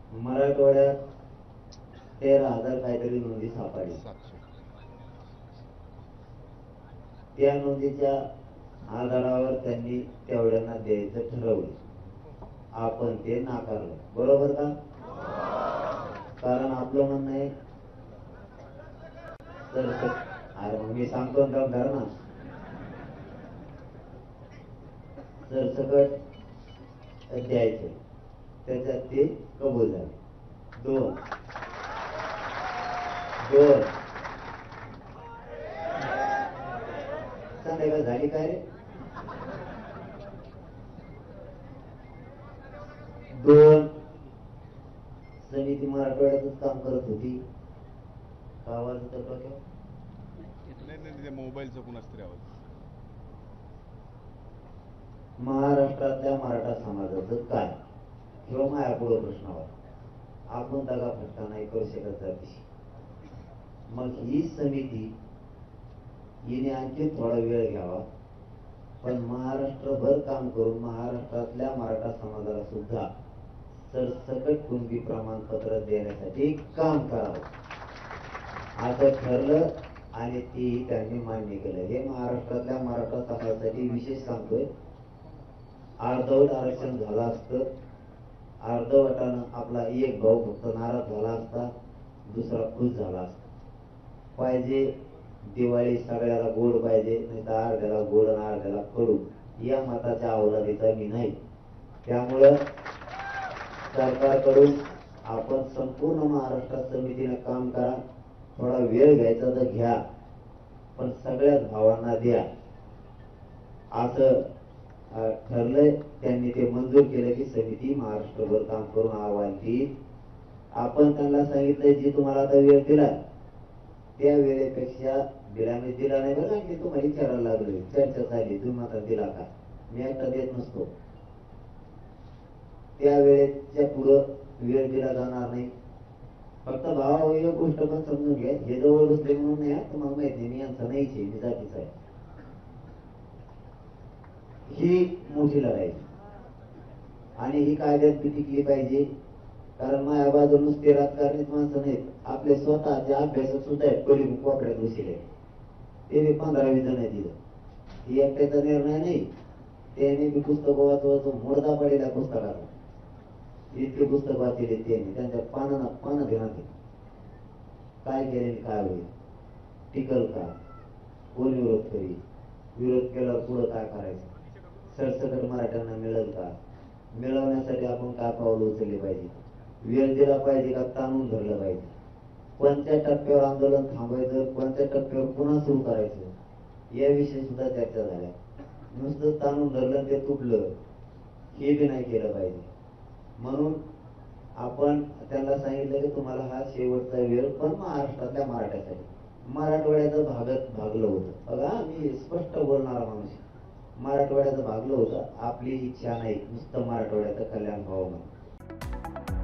मराठवाड्यात 13,000 काहीतरी नोंदी सापडल्या. त्या नोंदीच्या आधारावर त्यांनी तेवढ्यांना द्यायचं ठरवलं. आपण ते नाकारलं. बरोबर का? कारण आपलं म्हणणं आहे तर अरे मी सांगतो ना सरसकट द्यायचं. त्याच्यात ते कबूल झाले. दोन संध्याकाळ झाली काय रे? दोन समिती मराठवाड्यातच काम करत होती. आवाज मोबाईलचा कोण असतरी आवाज. महाराष्ट्रातल्या मराठा समाजाचं काय किंवा माझ्या पुढे प्रश्नावर आपण दगा फटका नाही करू शकत जातीशी. मग ही समिती हिने आणखी थोडा वेळ घ्यावा, पण महाराष्ट्रभर काम करून महाराष्ट्रातल्या मराठा समाजाला सुद्धा सरसकट कुणबी प्रमाणपत्र देण्यासाठी काम करावं असं ठरलं आणि ती त्यांनी मान्य केलं. हे महाराष्ट्रातल्या मराठा समाजासाठी विशेष सांगतोय. अर्धवट आरक्षण झालं असतं, अर्धवटानं आपला एक भाऊ फक्त नाराज झाला असता, दुसरा खुश झाला असता. पाहिजे दिवाळी सगळ्याला गोड पाहिजे, नाही तर अर्ध्याला गोड आणि अर्ध्याला कडू या मताच्या अवलादीचा मी नाही. त्यामुळं सरकारकडून आपण संपूर्ण महाराष्ट्रात समितीने काम करा. थोडा वेळ घ्यायचा तर घ्या, पण सगळ्याच भावांना द्या असं ठरलंय. त्यांनी ते मंजूर केलं की समिती महाराष्ट्रभर काम करून अहवाल देईल. आपण त्यांना सांगितलंय जी तुम्हाला आता वेळ दिला त्या वेळेपेक्षा दिल्याने दिला नाही बघा. मी तुम्हाला विचारायला लागलोय, चर्चा झाली, तुम्ही आता दिला का? मी एकटा देत नसतो. त्या वेळेच्या पुढं वेळ दिला जाणार नाही. फक्त भावा एक गोष्ट पण समजून घ्या, हे जवळ बसले म्हणून नाही, तुम्हाला माहित नाही मी यांचा नाहीच आहे, मी जातीचा आहे. ही मोठी लढाई आणि ही कायद्यात बी टिकली पाहिजे. कारण माझ्या बाजू नुसते राजकारणीच माणसं नाहीत, आपले स्वतःचे अभ्यासक सुद्धा आहेत. पली कोपऱ्यात बसले ते बी 15-20 जण आहेत तिथं. ही एकट्याचा निर्णय नाही. त्याने बी पुस्तक वाचवायचं मोडदा पडलेल्या पुस्तकाला इतके पुस्तक वाचले त्यांनी. त्यांच्या पानं घेणार काय केले काय होईल, टिकल का, कोण विरोध करी, विरोध केल्यावर पुढं काय करायचं, सरसकट मराठ्यांना मिळेल का, मिळवण्यासाठी आपण काय पावलं उचलले पाहिजे, वेळ दिला पाहिजे का ताणून धरलं पाहिजे, कोणत्या टप्प्यावर आंदोलन थांबायचं, कोणत्या टप्प्यावर पुन्हा सुरू करायचं याविषयी सुद्धा चर्चा झाल्या. नुसतं ताणून धरलं ते तुटलं हे बी नाही केलं पाहिजे. म्हणून आपण त्यांना सांगितलं की तुम्हाला हा शेवटचा वेळ, पण महाराष्ट्रातल्या मराठ्यासाठी. मराठवाड्याचं भागलं होतं बघा, मी स्पष्ट बोलणारा माणूस. मराठवाड्याचं भागलं होतं, आपली इच्छा नाही नुसतं मराठवाड्याचं कल्याण व्हावं म्हणून.